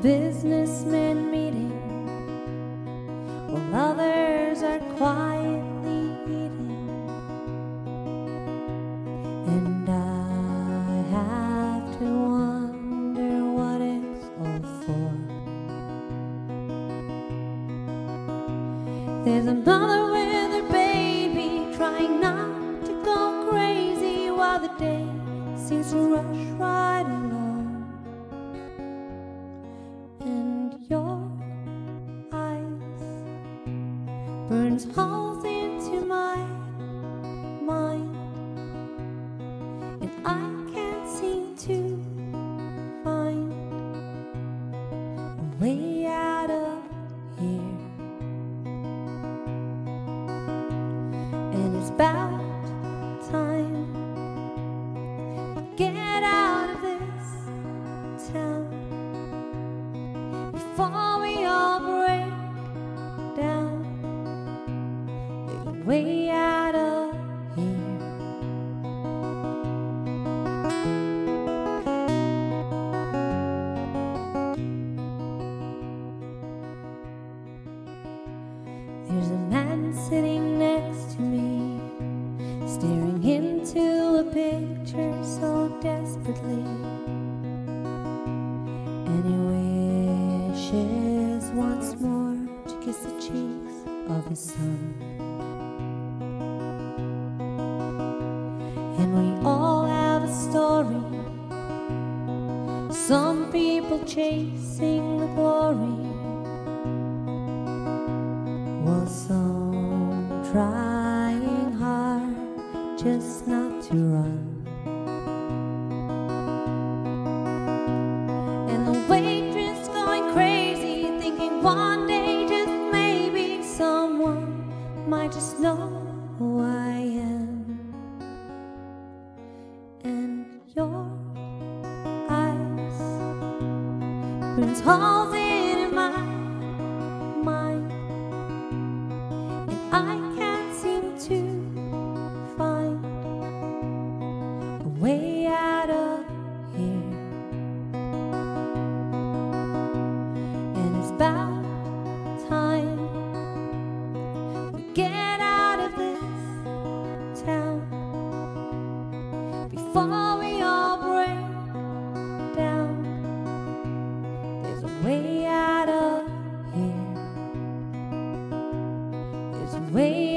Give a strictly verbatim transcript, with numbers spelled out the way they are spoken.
businessmen meeting while others are quietly eating, and I have to wonder what it's all for. There's a mother with her baby trying not to go crazy while the day seems to rush right along, and your eyes burns holes into my mind, and I can't seem to find a way out of here. And it's about time to get out of this town before we all break down. There's a way out of here. There's a man sitting next to me, staring into a picture so desperately, and he wishes once more to kiss the cheeks of his son. And we all have a story, some people chasing the glory, while some trying hard just not to run. And the waitress going crazy, thinking one day just maybe someone might just know who I am. And your eyes burns holes in my mind, and I can't seem to find a way out of here. And it's about time we get out of this town before we all break down. There's a way out of here. There's a way